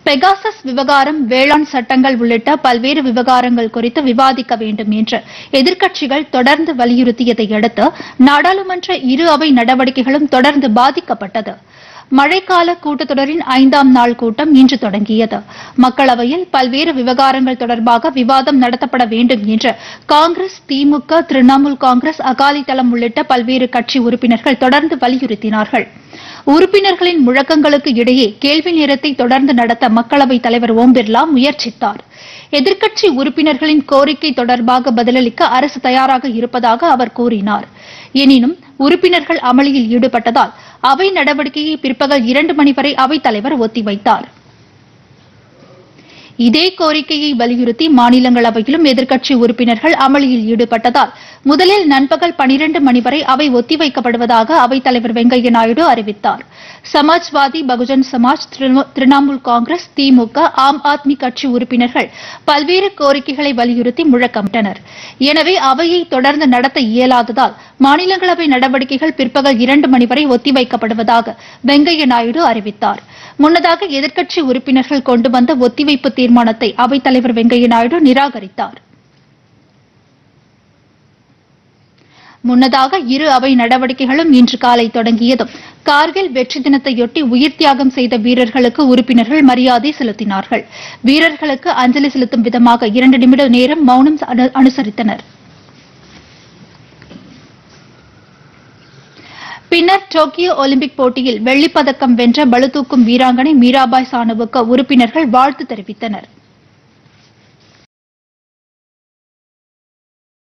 Pegasus விவகாரம், வேளாண் சட்டங்கள் உள்ளிட்ட பல்வேறு விவகாரங்கள் குறித்து விவாதிக்க வேண்டும் என்று எதிர்க்கட்சிகள் தொடர்ந்து வலியுறுத்தியதை அடுத்து நாடாளுமன்ற இரு அவை நடவடிக்கைகளும் தொடர்ந்து பாதிக்கப்பட்டது. மழைக்கால கூட்டத்தொடரின் 5ஆம் நாள் கூட்டம் இன்று தொடங்கியது. மக்களவையில் பல்வேறு விவகாரங்கள் தொடர்பாக விவாதம் நடத்தப்பட வேண்டும் என்று காங்கிரஸ், திமுக, திரிணாமுல் காங்கிரஸ், அகாலிதளம் உள்ளிட்ட பல்வேறு கட்சி உறுப்பினர்கள் தொடர்ந்து வலியுறுத்தினார்கள். உறுப்பினர்களின் முழக்கங்களுக்கு இடையே கேள்வி நேரத்தை தொடர்ந்து நடத்த மக்களவைத் தலைவர் ஓம் பிர்லா முயற்சித்தார். எதிர்க்கட்சி உறுப்பினர்களின் கோரிக்கை தொடர்பாக பதிலளிக்க அரசு தயாராக இருப்பதாக அவர் கூறினார். எனினும் உறுப்பினர்கள் அமளியில் ஈடுபட்டதால் அவை நடவடிக்கையை பிற்பகல் 2 மணி வரை அவைத் தலைவர் ஒத்திவைத்தார். இதே கோரிக்கையை வலியுறுத்தி மாநிலங்களவையிலும் எதிர்க்கட்சி உறுப்பினர்கள் அமளியில் ஈடுபட்டதால் முதலில் நண்பகல் 12 மணி வரை அவை ஒத்திவைக்கப்படுவதாக அவைத் தலைவர் வெங்கையா நாயுடு அறிவித்தார். சமாஜ்வாதி, பகுஜன் சமாஜ், திரிணாமுல் காங்கிரஸ், திமுக, ஆம் ஆத்மி கட்சி உறுப்பினர்கள் பல்வேறு கோரிக்கைகளை வலியுறுத்தி முழக்கமிட்டனர். எனவே அவையை தொடர்ந்து நடத்த இயலாததால் மாநிலங்களவை நடவடிக்கைகள் பிற்பகல் 2 மணி வரை ஒத்திவைக்கப்படுவதாக வெங்கையா நாயுடு அறிவித்தார். முன்னதாக எதிர்க்கட்சி உறுப்பினர்கள் கொண்டு வந்த ஒத்திவைப்பு தீர்மானத்தை அவைத் தலைவர் வெங்கையா நாயுடு நிராகரித்தார். முன்னதாக இரு அவை நடவடிக்கைகளும் இன்று காலை தொடங்கியதும் கார்கில் வெற்றி தினத்தையொட்டி உயிர் தியாகம் செய்த வீரர்களுக்கு உறுப்பினர்கள் மரியாதை செலுத்தினார்கள். வீரர்களுக்கு அஞ்சலி செலுத்தும் விதமாக 2 நிமிட நேரம் மௌனம் அனுசரித்தனர். பின்னர் டோக்கியோ ஒலிம்பிக் போட்டியில் வெள்ளிப்பதக்கம் வென்ற பளுதூக்கும் வீராங்கனை மீராபாய் சானுவுக்கு உறுப்பினர்கள் வாழ்த்து தெரிவித்தனர்.